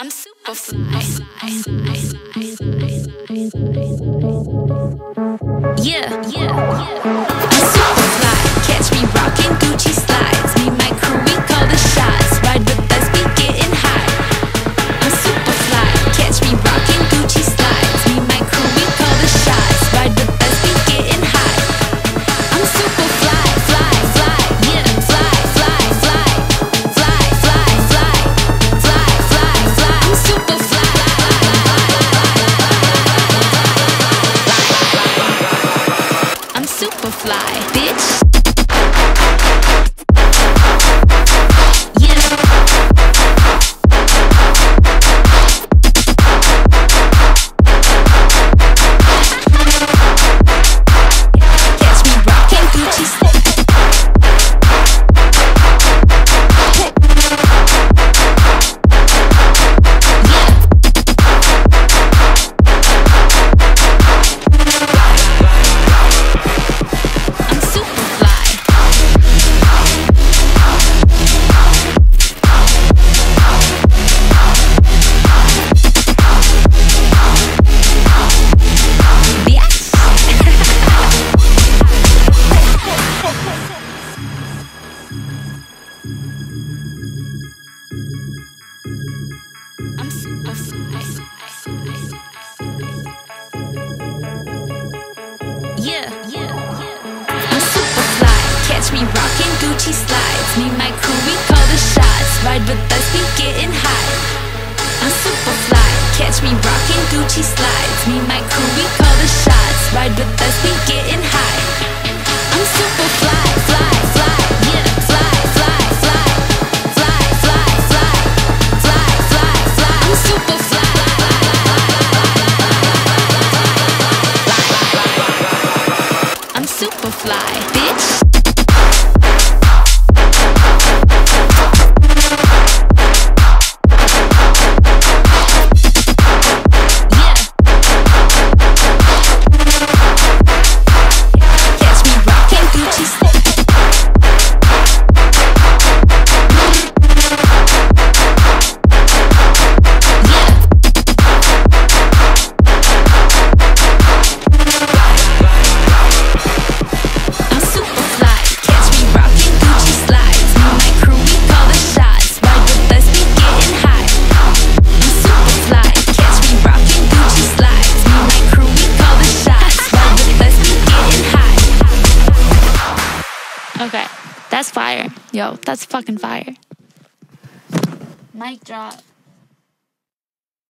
I'm super fly. Yeah. I'm super fly. Catch me rocking Gucci slides. Me and my crew, we call the shots. Ride with us, we getting high. I'm super fly. Catch me rocking Gucci slides. Me and my crew, we call the shots. Ride with us, we getting high. I'm super fly. Yeah, fly. I'm super fly. I'm super fly, bitch. Yeah. Catch me rocking Gucci slides. I'm super fly. Yeah. I'm super fly. Catch me rocking Gucci slides. Me and my crew, we call the shots. Ride with us, we getting high. I'm super fly. Catch me rocking Gucci slides. Me and my crew, we call the shots. Ride with us, we getting high. I'm super fly. Yeah, fly. I'm super fly. I'm super fly, bitch. Yeah. Catch me rocking Gucci slides. Okay, that's fire. Yo, that's fucking fire. Mic drop.